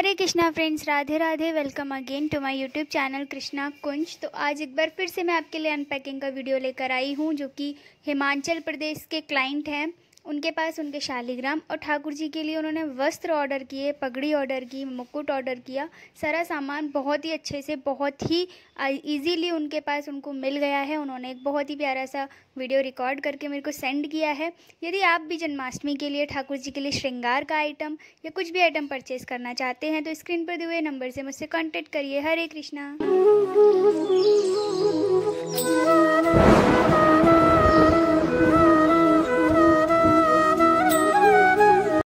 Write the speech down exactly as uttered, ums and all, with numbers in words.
Hare Krishna friends, Radhe Radhe. Welcome again to my YouTube channel Krishna Kunj. तो आज एक बार फिर से मैं आपके लिए अनपैकिंग का वीडियो लेकर आई हूँ, जो कि हिमाचल प्रदेश के क्लाइंट हैं। उनके पास उनके शालिग्राम और ठाकुर जी के लिए उन्होंने वस्त्र ऑर्डर किए, पगड़ी ऑर्डर की, मुकुट ऑर्डर किया। सारा सामान बहुत ही अच्छे से, बहुत ही इजीली उनके पास उनको मिल गया है। उन्होंने एक बहुत ही प्यारा सा वीडियो रिकॉर्ड करके मेरे को सेंड किया है। यदि आप भी जन्माष्टमी के लिए, ठाकुर जी के लिए श्रृंगार का आइटम या कुछ भी आइटम परचेज करना चाहते हैं तो स्क्रीन पर दिए हुए नंबर से मुझसे कॉन्टेक्ट करिए। हरे कृष्णा।